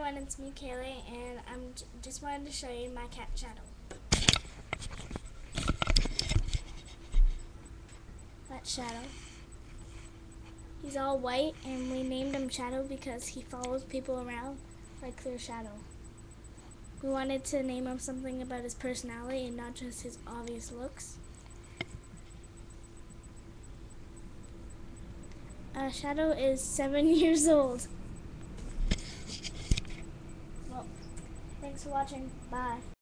everyone, it's me, Kaylee, and I'm just wanted to show you my cat Shadow. That's Shadow. He's all white, and we named him Shadow because he follows people around like their shadow. We wanted to name him something about his personality and not just his obvious looks. Shadow is 7 years old. Well, thanks for watching. Bye.